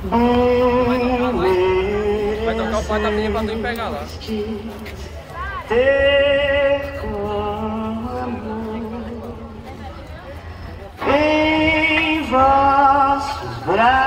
Vai tocar o pai da minha pra tu ir pegar lá. Ter com amor em vossos braços.